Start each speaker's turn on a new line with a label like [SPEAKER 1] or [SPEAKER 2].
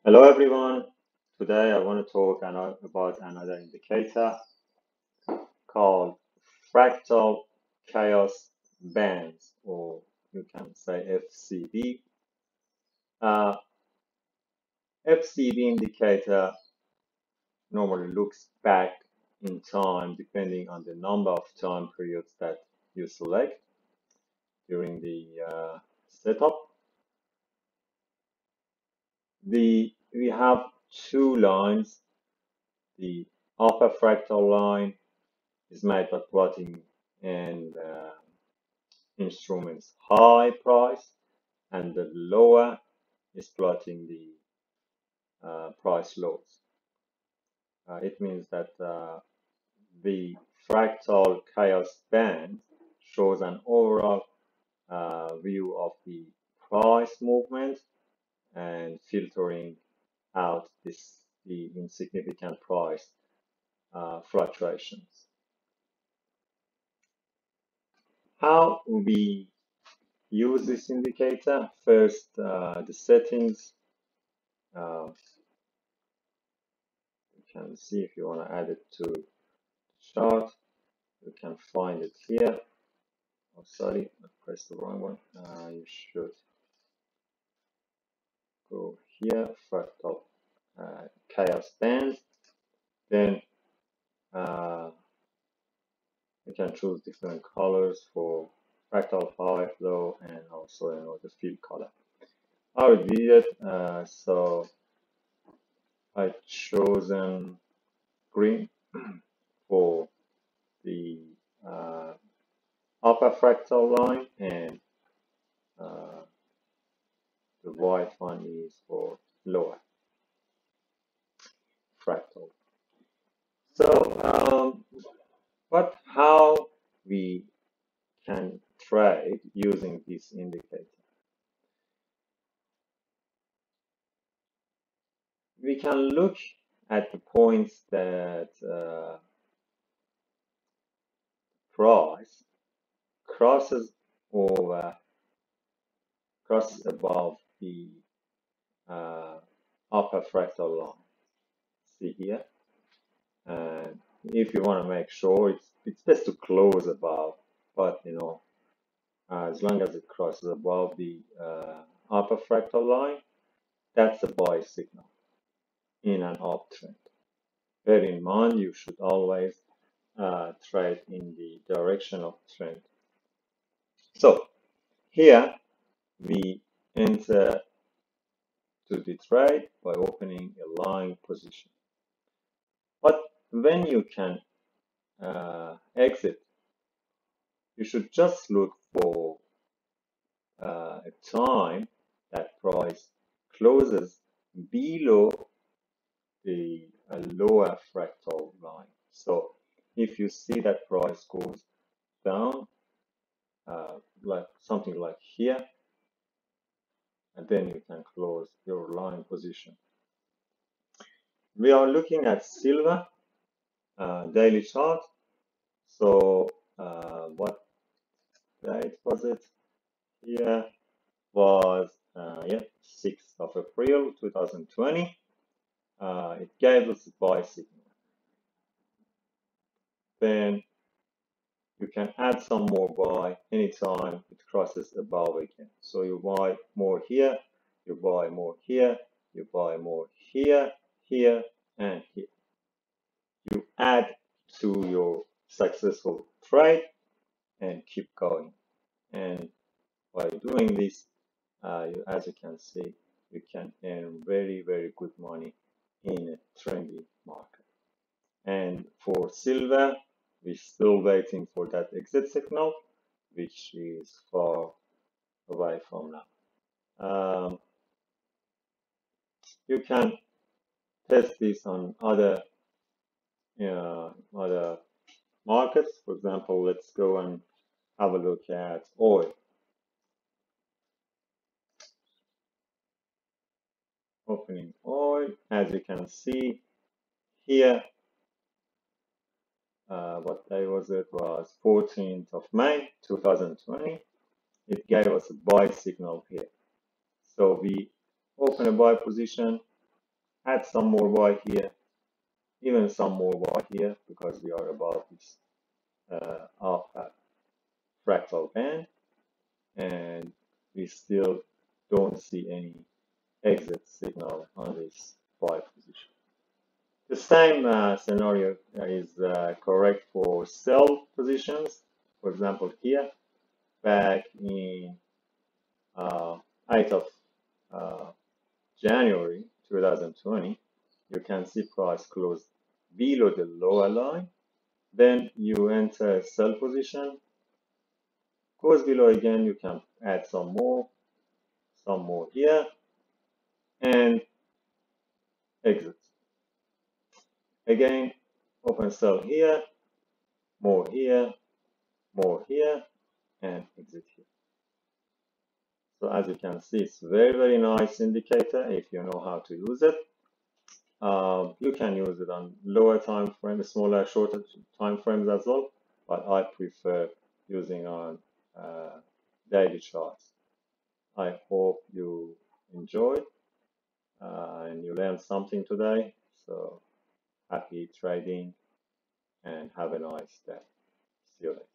[SPEAKER 1] Hello everyone. Today I want to talk about another indicator called Fractal Chaos Bands, or you can say FCB. Uh, FCB indicator normally looks back in time depending on the number of time periods that you select during the setup. We have two lines. The upper fractal line is made by plotting and instruments high price, and the lower is plotting the price lows. It means that the fractal chaos band shows an overall view of the price movement and filtering out the insignificant price fluctuations. How we use this indicator? First, the settings. You can see if you want to add it to the chart. You can find it here. Oh, sorry, I pressed the wrong one. You should go here, Fractal Chaos Bands. Then you can choose different colors for fractal high, low, and also the field color. I already did it, so I've chosen green for the upper fractal line, and the white one is for lower fractal. So, but how we can trade using this indicator? We can look at the points that price crosses above the upper fractal line. See here, and if you want to make sure, it's best to close above, but as long as it crosses above the upper fractal line, that's a buy signal in an uptrend. Bear in mind, you should always trade in the direction of trend. So here we enter to the trade by opening a long position. But when you can exit, you should just look for a time that price closes below the lower fractal line. So if you see that price goes down, like something like here, and then you can close your line position. We are looking at silver daily chart. So what date was it? Here was 6th of April 2020. It gave us a buy signal. Then you can add some more buy anytime it crosses above again. So you buy more here, you buy more here, you buy more here, here, and here. You add to your successful trade and keep going. And by doing this, as you can see, you can earn very, very good money in a trendy market. And for silver, we're still waiting for that exit signal, which is far away from now. You can test this on other markets. For example, let's go and have a look at oil. Opening oil, as you can see here, what day was it? Was 14th of May 2020. It gave us a buy signal here. So we open a buy position, add some more buy here, even some more buy here, because we are about this alpha fractal band, and we still don't see any exit signal on this buy position. The same scenario is correct for sell positions. For example, here, back in 8th of January 2020, you can see price closed below the lower line. Then you enter a sell position, goes below again, you can add some more here, and exit. Again, open sell here, more here, and exit here. So as you can see, it's very nice indicator if you know how to use it. You can use it on lower time frames, smaller, shorter time frames as well, but I prefer using on daily charts. I hope you enjoyed and you learned something today. So happy trading and have a nice day. See you later.